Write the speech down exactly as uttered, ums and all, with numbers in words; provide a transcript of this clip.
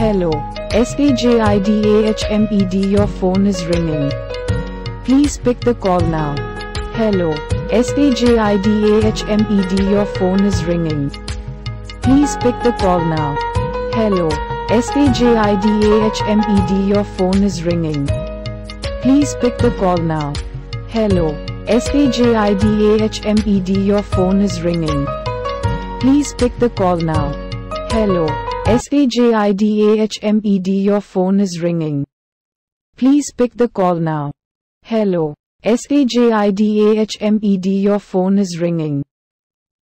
Hello, SAJIDAHMED your phone is ringing. Please pick the call now. Hello, SAJIDAHMED your phone is ringing. Please pick the call now. Hello, SAJIDAHMED your phone is ringing. Please pick the call now. Hello, SAJIDAHMED your phone is ringing. Please pick the call now. Hello, SAJIDAHMED your phone is ringing. Please pick the call now. Hello, SAJIDAHMED your phone is ringing.